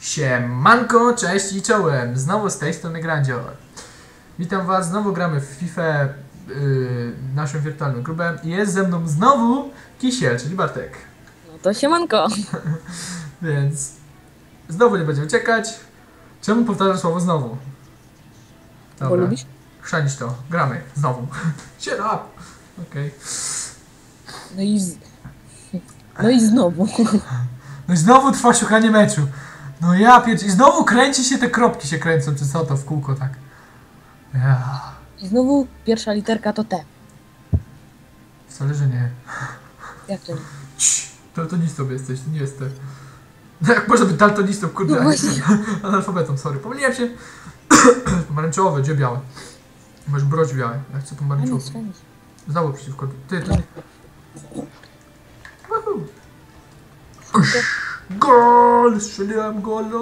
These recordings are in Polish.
Siemanko, cześć i czołem, znowu z tej strony Grandzior. Witam was, znowu gramy w FIFA, naszą wirtualną grupę i jest ze mną znowu Kisiel, czyli Bartek. No to siemanko. Więc znowu nie będziemy czekać. Czemu powtarzasz słowo znowu? Dobra. Bo lubisz? Chrzanić to, gramy, znowu. Shut up! Okej. No i znowu. No i znowu trwa szukanie meczu. No ja pierdzie... I znowu kręci się, te kropki się kręcą, czy co to w kółko, tak. Ja. I znowu pierwsza literka to T. Wcale, że nie. Jak to nie? Daltonistą jesteś, nie jestem. No jak można być daltonistą, kurde, No właśnie. analfabetą, sorry. Pomyliłem się. Pomarańczowe, gdzie białe? Masz broć białe, ja chcę pomarańczowe. Znowu przeciwko... Ty. Woohoo. Gol! Strzeliłem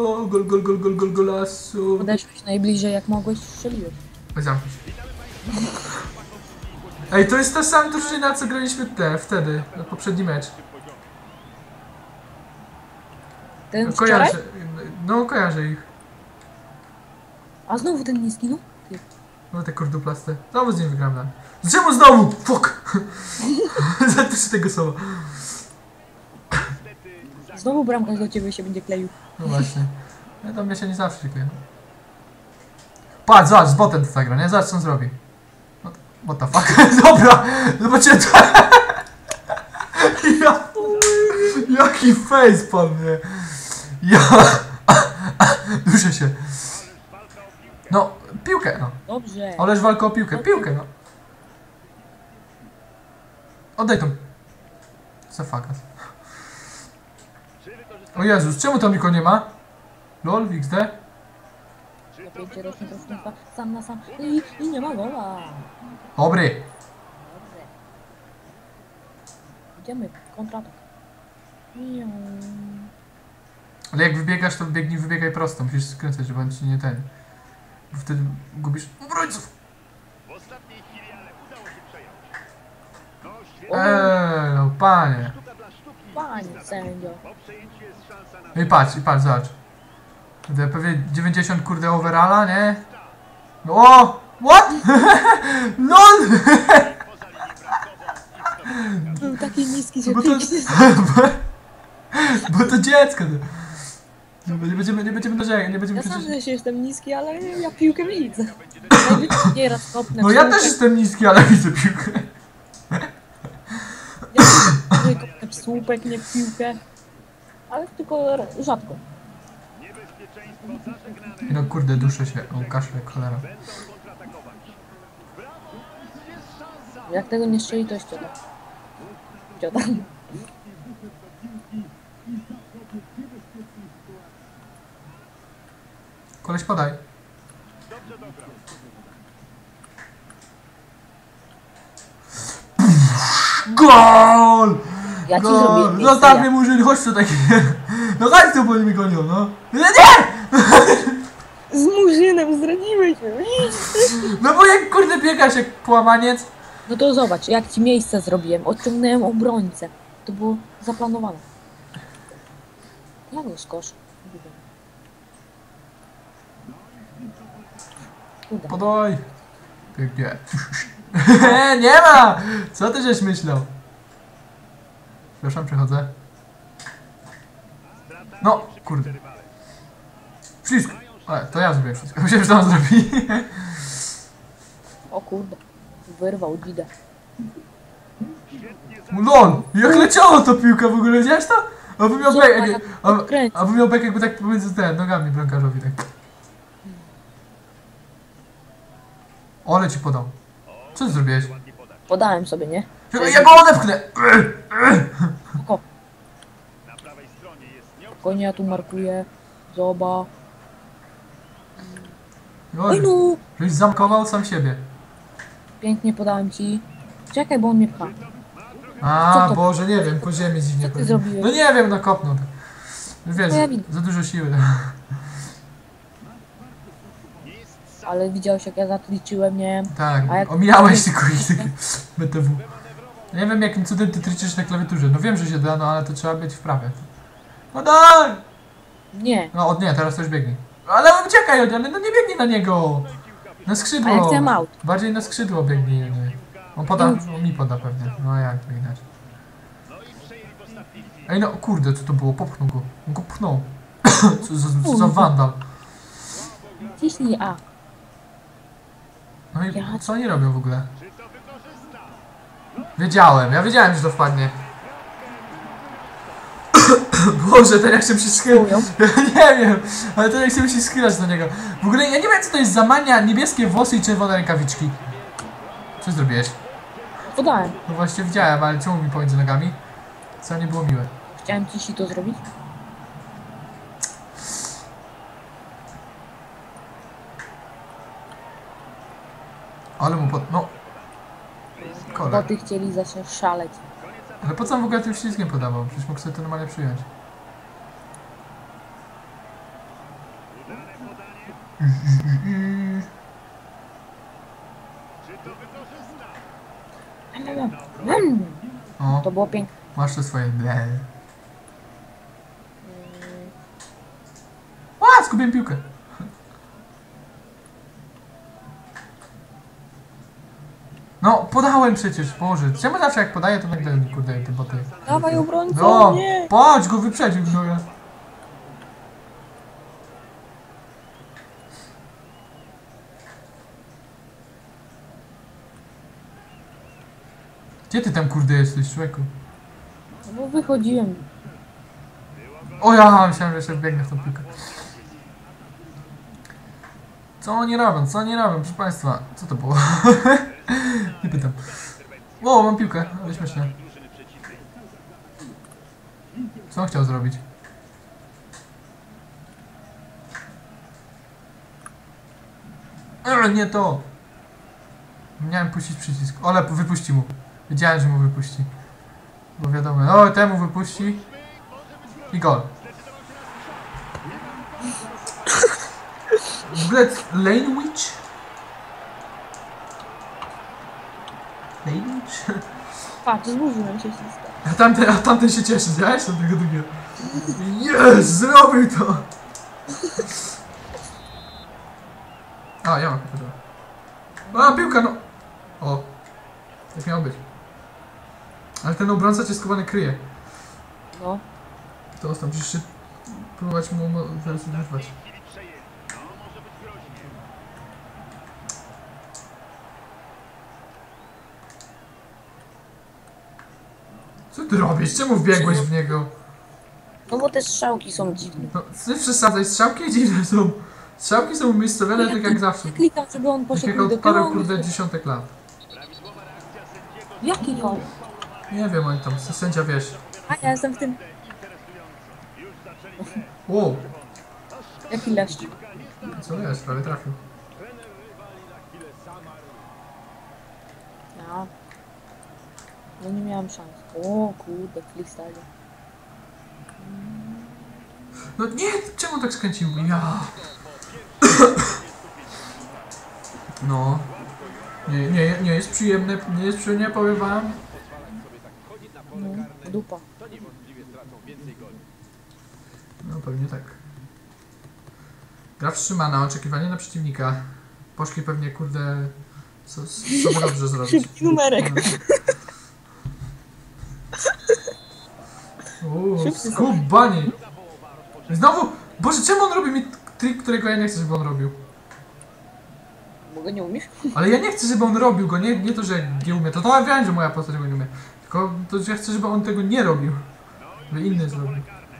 golasu. Podeszłeś najbliżej jak mogłeś, strzeliłeś. Zamknij się. Ej, to jest ta sama drużyna, co graliśmy wtedy, na poprzedni mecz. Ten wczoraj? Kojarzę, no kojarzę ich. A znowu ten niski, no? Ty. No te kurduplaste. Znowu z nim wygram, tak. Czemu znowu? Fuck! Za też tego słowa. Znowu bramkarz do ciebie się będzie kleił. No właśnie. Ja tam się nie zawsze kleję. Patrz, zobacz, z botem to zagra, nie? Zobacz, co on zrobi. What the fuck? Dobra! Zobaczycie to! Jaki face pan mnie! Ja... Duszę się. No, piłkę, no. Dobrze. Ależ walka o piłkę. Piłkę, no. Oddaj tą. Co fakas. O Jezus, czemu tam nikogo nie ma? LOL, XD? Napięcie rośnie prostnictwa, sam na sam. I nie ma gola. Dobry. Dobrze. Idziemy, kontratak. Ale jak wybiegasz, to wybiegaj prosto. Musisz skręcać, żeby on ci nie ten. Bo wtedy gubisz obrońców. No panie. Panie sędzio. No i patrz, zobacz. To pewnie 90 kurde overalla, nie? No, o! What? LOL! Był taki niski, że Bo to, bo to dziecko. Nie będziemy narzekać, nie będziemy Ja sam przecież... też jestem niski, ale ja piłkę widzę. Nieraz kopnę. No ja też jestem niski, ale widzę piłkę. Nie kopnę w słupek, nie w piłkę. Ale tylko rzadko. No kurde, duszę się. O, kaszle, cholera. Jak tego nie strzeli, to jest ciota. Ciota. Koleś, podaj. GOL! Ja ci Gol! zrobię. Zostaw mnie, Murzyn, chodź tu taki. No chodź tu, bo oni mnie gonią, no. Nie! Z Murzynem zdradziłeś mnie. No bo jak kurde biegasz jak połamaniec. No to zobacz, jak ci miejsce zrobiłem. Odciągnąłem obrońcę. To było zaplanowane. Jak go skosz? Kurde. Podaj. Pięknie. Nie ma! Co ty żeś myślał? Przepraszam, przechodzę. No, kurde. Ślizg. Ale to ja zrobiłem wszystko. Myślałem, że to on zrobi. O kurde. Wyrwał dzidę. LOL! Jak leciała ta piłka w ogóle, widziałeś to? Aby miał Zobacz, bek, jak odkręci. aby miał bek jakby tak pomiędzy nogami bramkarzowi, tak. Ole ci podał. Co ty zrobiłeś? Podałem sobie, nie? Ja go odepchnę! Oko. Spokojnie, ja tu markuję. Zoba. Oj no! Żeś zamkował sam siebie. Pięknie podałem ci. Czekaj, bo on mnie pcha. A, Co to? Boże, nie wiem, po ziemi dziwnie. Co ty zrobiłeś? No nie wiem, no kopnął. Tak. Wiesz, No ja widzę. za dużo siły. Ale widziałeś, jak ja zatliczyłem, nie? Tak, A jak- omijałeś tylko ich takie BTW. Nie wiem, jakim cudem ty triczysz na klawiaturze. No wiem, że się da, no ale to trzeba być w prawie. No daj! Nie. No nie, teraz to już biegnij. Ale uciekaj, ale no nie biegnij na niego! Na skrzydło! A ja chcę aut. Bardziej na skrzydło biegnij. Nie. On poda, on mi poda pewnie. No jak to inaczej. Ej no kurde, co to było? Popchnął go. On go pchnął. Co za wandal. Ciśnij A. No i co oni robią w ogóle? Ja wiedziałem, że to wpadnie. Boże, ten jak się schylać. Ja nie wiem, ale ten jak się schylać do niego. W ogóle ja nie wiem, co to jest za mania, niebieskie włosy i czerwone rękawiczki. Co zrobiłeś? Podałem. No właśnie widziałem, ale czemu mi pomiędzy nogami? Co nie było miłe. Chciałem ci to zrobić. Ale mu pod... no. Kolej. Boty chcieli zacząć szaleć. Ale po co on w ogóle tym ślizgiem podawał? Przecież mógł sobie to normalnie przyjąć. O, To było piękne. masz to swoje ble. A, zgubiłem piłkę. No, podałem przecież, Boże. Czemu zawsze jak podaję, to nagle, kurde, te boty. Dawaj obrońcę, No, nie! patrz, go wyprzedził, gnoja. Gdzie ty tam, kurde, jesteś, człowieku? No bo wychodziłem. O ja, myślałem, że jeszcze biegnę w tą piłkę. Co oni robią, proszę państwa? Co to było? Nie pytam. O, mam piłkę, ale śmieszne. Co on chciał zrobić? Nie to! Miałem puścić przycisk. Ale wypuści mu. Wiedziałem, że mu wypuści. Bo wiadomo, o, temu wypuści. I gol. W ogóle Lane Witch? Lane Witch? Patrz, zburzyłem się śliska. A tamten się cieszy, widziałeś? Od tego drugiego. Jest! Zrobił to! A, ja mam piłkę. A, piłka, no! O. Jak miało być. Ale ten obrońca cię skowany kryje. No. To ostał, musisz się próbować mu zaraz wyrwać. Co ty robisz? Czemu wbiegłeś w niego? No bo te strzałki są dziwne. No, ty przesadzaj, strzałki dziwne są. Strzałki są umiejscowione tak jak zawsze. Ja klikam, żeby on Tak poszedł jak do od paru, tyłu. kurde, dziesiątek lat. Jaki faul? Nie wiem, oni tam, sędzia wiesz. A ja jestem w tym. Wow, Jaki leszcz? co jest, prawie trafił. Ja. No nie miałem szans. O kurde, freestyle. No nie, czemu tak skręcił? Ja. No. Nie jest przyjemne, nie jest przyjemnie, powiem wam. No, dupa. No pewnie tak. Gra wstrzymana, oczekiwanie na przeciwnika. Poszli pewnie, kurde, co by dobrze zrobić. Szybki numerek. Skubani! Znowu! Boże, czemu on robi mi trik, którego ja nie chcę, żeby on robił? Bo go nie umiesz? Ale ja nie chcę, żeby on robił go, nie to, że nie umie. To ja wiem, że moja postać go nie umie. Tylko to, że ja chcę, żeby on tego nie robił. Żeby inny zrobił.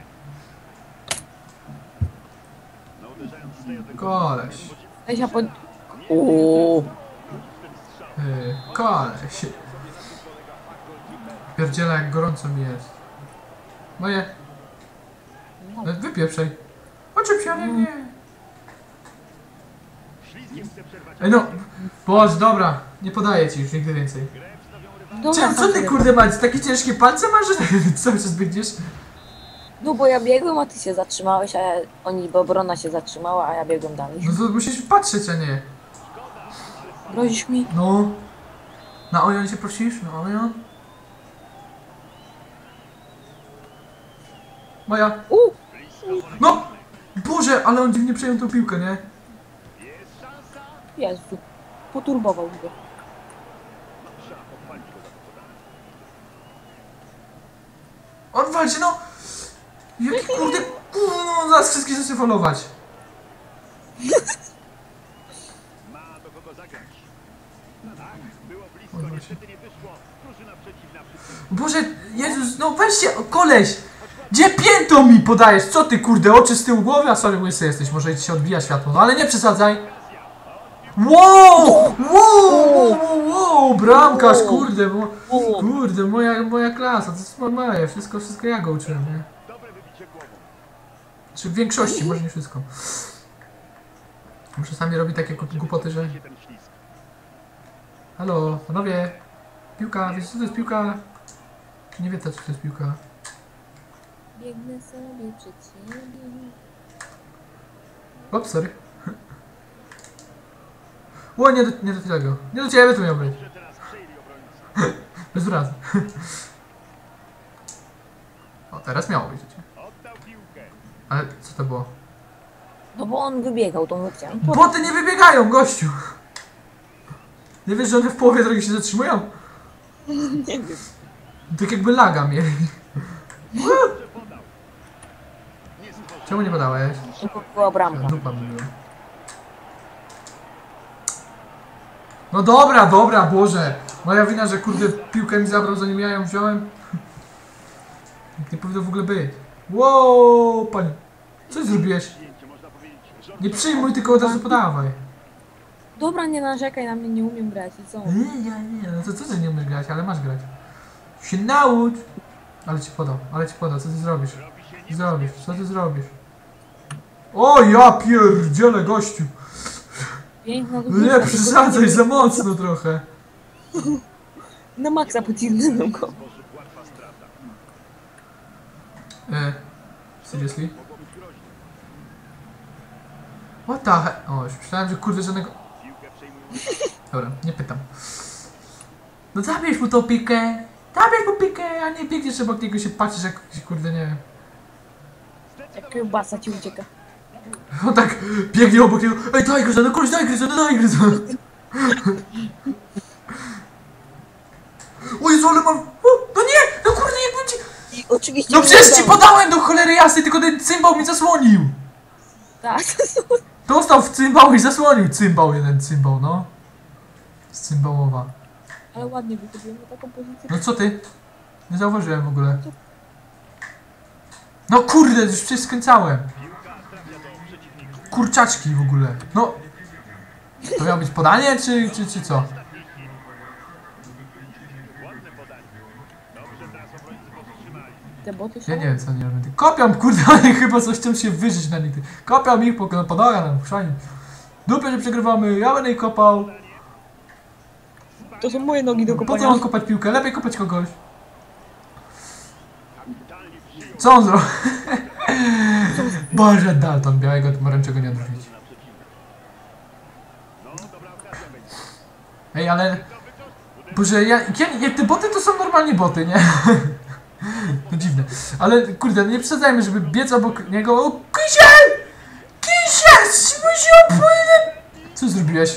Koleś. Weź ja pod... Ooo. Koleś. Pierdziela, jak gorąco mi jest. Moje. No. Wypieprzaj. Oczep się, ale nie. Ej no, Boże, dobra. Nie podaję ci już nigdy więcej. Dobra, Co ty, kurde, masz? Takie ciężkie palce masz, że cały czas biegniesz? No bo ja biegłem, a ty się zatrzymałeś, bo obrona się zatrzymała, a ja biegłem dalej. No to musisz patrzeć, a nie. Grozisz mi? No. Na Ojon się prosisz? Na Ojon? Moja. U! No! Boże, ale on dziwnie przejął tą piłkę, nie? Jezu, poturbował go. Odwal się, no! Jaki kurde, no zaraz wszystkich zacznie falować. Ma do kogo zagrać. Tak, było blisko, Odwal się. niestety nie wyszło. Drużyna przeciwna wszystkim. Boże, Jezus, no weźcie, o, koleś! Gdzie piętą mi podajesz? Co ty, kurde, oczy z tyłu głowy? A sorry, łysy jesteś, może ci się odbija światło, no ale nie przesadzaj. Wow! Wow! Bramkarz, kurde, kurde, moja klasa, to jest moje, wszystko ja go uczyłem, nie? Dobre wybicie głową. Czy w większości, może nie wszystko. Bo czasami robi takie głupoty, że... Się ten ślizg. Halo, panowie, piłka, wiecie co to jest piłka? Czy nie wiecie, co to jest piłka? Biegnę sobie przed siebie. Ops, sorry. O, nie do tego. Nie do ciebie to miał być. Że teraz przejęli obrońcy. Bez urazy. O, teraz miało być. Oddał piłkę. Ale co to było? No bo on wybiegał, to mu chciałem. Boty nie wybiegają, gościu! Nie wiesz, że one w połowie drogi się zatrzymują? Nie wiem. Tak jakby laga mieli. Dobrze podał. Nie stworzył. Czemu nie podałeś? Tylko była bramka. Dupa mi była. No dobra, Boże! Moja wina, że kurde piłkę mi zabrał, zanim ja ją wziąłem. Tak nie powinno w ogóle być. Wow, panie. Co zrobiłeś? Zdjęcie, można powiedzieć. Nie przyjmuj, tylko od razu podawaj. Dobra, nie narzekaj na mnie, nie umiem grać i co? Nie, no to co ty nie umiesz grać, ale masz grać. Się naucz! Ale ci podał, co ty zrobisz? Co ty zrobisz? O, ja pierdzielę, gościu! Piękna Nie przesadzaj za mocno trochę. Na maksa pocisnął go. Sposób łatwa strata. Seriously? Mogło być groźne. What the hell? O, już myślałem, że kurde żadnego... Piłkę przejmują. Dobra, nie pytam. No zabierz mu tą pikę! Zabierz mu pikę, a nie biegniesz obok niego się patrzysz jak kurde, nie wiem. Jak kiełbasa ci ucieka. On tak biegnie obok niego. Ej, daj gryza, no koleś, daj gryza. O Jezu, ale mam... O, no nie! No kurde, jakbym ci... I oczywiście... No przecież ci podałem do cholery jasnej, tylko ten cymbał mi zasłonił! Tak. Dostał w cymbał i zasłonił jeden cymbał, no. Z cymbałowa. Ale ładnie wychodziłem na taką pozycję. No co ty? Nie zauważyłem w ogóle. No kurde, już przecież skręcałem. Kurczaczki w ogóle. No. To miało być podanie, czy co? Ładne podanie. Dobrze, teraz obrońcy powstrzymali. Te boty są... Ja nie wiem co oni robią. Kopią, kurde, oni chyba coś chcą się wyżyć na nich. Kopią ich, podają nam, chrzani. Dupę, że przegrywamy, ja będę ich kopał. To są moje nogi do Po co kopania. mam kopać piłkę? Lepiej kopać kogoś. Co on zrobił? Boże, Dalton, białego pomarańczego nie odrzucić. No, dobra okazja będzie. Ej, ale... Boże, te boty to są normalnie boty, nie? To dziwne. Ale, kurde, nie przesadzajmy, żeby biec obok niego... O, Kisiel! Kisiel! Się Co zrobiłeś?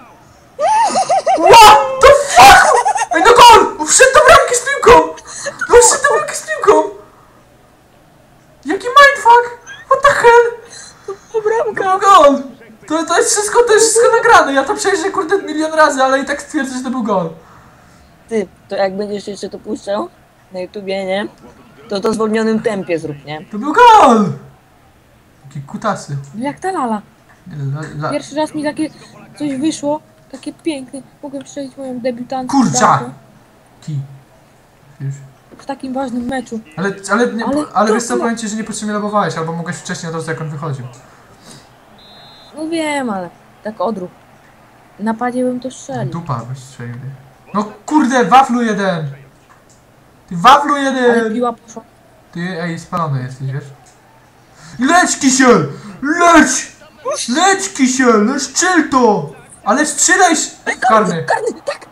What the fuck? Ej, no gol! Wszedł do bramki z piłką! No wszedł do bramki z piłką! Jaki mindfuck? What the hell? Bramka! Gol! To jest wszystko nagrane. Ja to przejrzę kurde milion razy, ale i tak stwierdzę, że to był gol. Ty, to jak będziesz jeszcze to puszczał na YouTubie, nie? To w zwolnionym tempie zrób, nie? To był gol! Jakie kutasy. No jak ta lala. La. Pierwszy raz mi takie coś wyszło, takie piękne. Mogłem strzelić moją debiutantkę. Kurczak! Ki. Już. W takim ważnym meczu. Ale wiesz co, to- powiem ci, że niepotrzebnie lobowałeś, albo mogłeś wcześniej od razu jak on wychodził. No wiem, ale tak odruch. W napadzie bym to strzelił. Dupa byś strzelił. No kurde, waflu jeden! Ty waflu Ale jeden! piła poszła. Ty, ej, spalony jesteś, wiesz? Leć, Kisiel! Leć! Leć, Kisiel! No strzel to! Ale strzelaj! Karny! Karny, tak.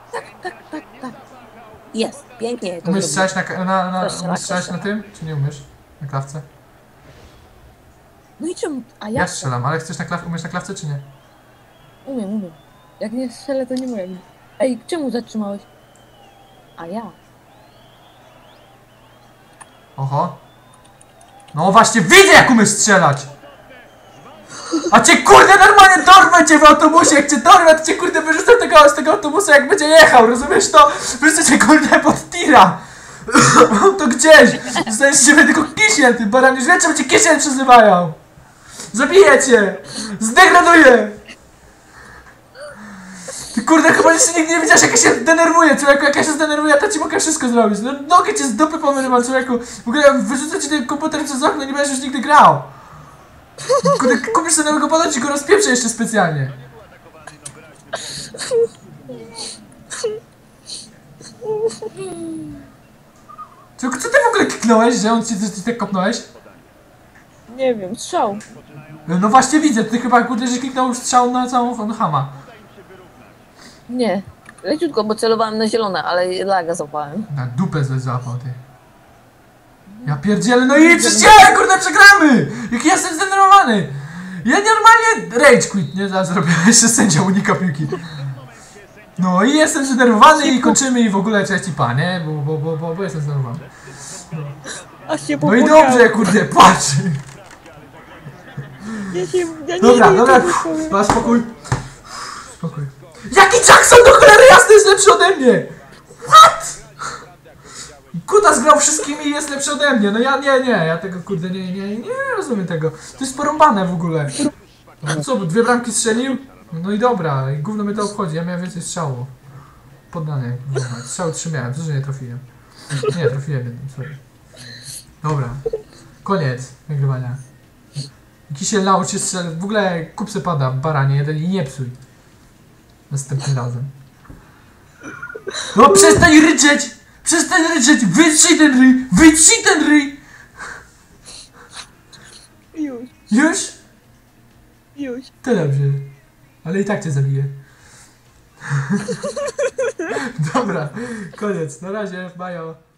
Jest, pięknie to Umiesz zrobił. strzelać umiesz strzelać na tym? Czy nie umiesz? Na klatce? No i czemu? A Ja jak? strzelam, ale chcesz na klawce, umiesz na klawce czy nie? Umiem. Jak nie strzelę, to nie moja wina. Ej, czemu zatrzymałeś? A ja. Oho. No właśnie, widzę jak umiesz strzelać! A cię kurde normalnie dorwę cię w autobusie, jak cię dorwę, to cię kurde wyrzucę z tego autobusu jak będzie jechał, rozumiesz to? Wyrzucę cię kurde pod tira! To gdzieś! Zostajesz z ciebie tylko kisiel, ty baran, już wie czemu cię kisiel przezywają! Zabiję cię! Zdegraduję! Ty kurde, chyba jeszcze nigdy nie widziałeś jak ja się denerwuję, człowieku, jak ja się zdenerwuję, to ci mogę wszystko zrobić. No nogę cię z dupy pomyrywam, człowieku. W ogóle wyrzucę ci ten komputer przez okno, nie będziesz już nigdy grał. Kurde, kupisz sobie nowego pada, ci go rozpieprzę jeszcze specjalnie. Człowieku, co ty w ogóle kliknąłeś, że on ci tak kopnąłeś? Nie wiem, strzał. No właśnie widzę, ty chyba kurde, że kliknął strzał na całą hama. Nie. Leciutko, bo celowałem na zielone, ale laga złapałem. Na dupę złapał ty. Ja pierdzielę, no i przyciele, kurde, przegramy! Jak ja jestem zdenerwowany! Ja normalnie rage quit, nie? Zaraz zrobię, jeszcze sędzia unika piłki. No i jestem zdenerwowany i kończymy i w ogóle cześć i pa, nie? Bo jestem zdenerwowany. A się No i dobrze, kurde, patrz! Dobra, ma spokój. Spokój. Jaki Jackson do cholery jasny jest lepszy ode mnie! What? Kutas grał wszystkimi i jest lepszy ode mnie. No ja nie, ja tego kurde nie rozumiem tego. To jest porąbane w ogóle. No co, 2 bramki strzelił? No i dobra, i gówno mnie to obchodzi, ja miałem więcej strzału. Poddanie, strzał 3 miałem, co że nie trafiłem. Nie, trafiłem jednym, sorry. Dobra, koniec nagrywania. Kisiel naucz się strzelać, w ogóle kup se pada, baranie jeden i nie psuj. Następnym razem. No przestań ryczeć! Przestań ryczeć! Wytrzyj ten ryj! Wytrzyj ten ryj! Już. Już? Już. To dobrze. Ale i tak cię zabiję. Dobra, koniec. Na razie, bajo.